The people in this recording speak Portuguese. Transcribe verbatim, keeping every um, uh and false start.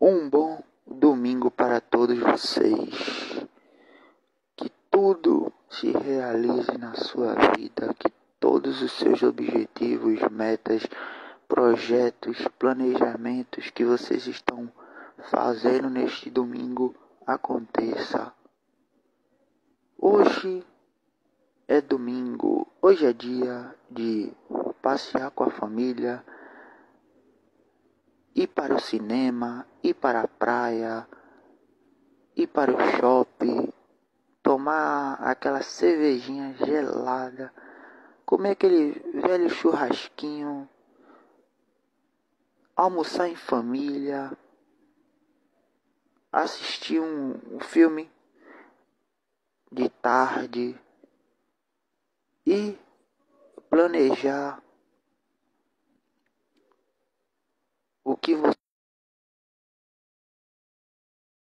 Um bom domingo para todos vocês. Que tudo se realize na sua vida, que todos os seus objetivos, metas, projetos, planejamentos que vocês estão fazendo neste domingo aconteça. Hoje é domingo, hoje é dia de passear com a família, ir para o cinema, ir para a praia, ir para o shopping, tomar aquela cervejinha gelada, comer aquele velho churrasquinho, almoçar em família, assistir um, um filme de tarde e planejar o que você